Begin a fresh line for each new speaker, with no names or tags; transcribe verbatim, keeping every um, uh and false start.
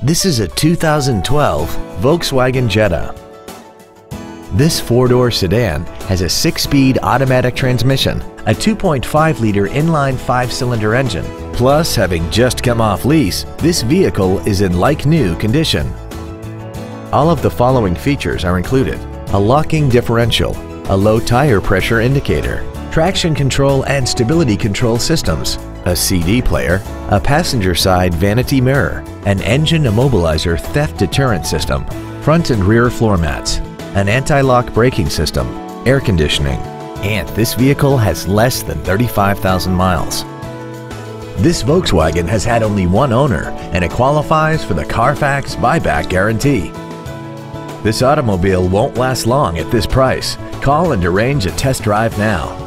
This is a two thousand twelve Volkswagen Jetta. This four-door sedan has a six-speed automatic transmission, a two point five liter inline five-cylinder engine. Plus, having just come off lease, this vehicle is in like-new condition. All of the following features are included: a locking differential, a low tire pressure indicator, traction control and stability control systems, a C D player, a passenger side vanity mirror, an engine immobilizer theft deterrent system, front and rear floor mats, an anti-lock braking system, air conditioning, and this vehicle has less than thirty-five thousand miles. This Volkswagen has had only one owner and it qualifies for the Carfax buyback guarantee. This automobile won't last long at this price. Call and arrange a test drive now.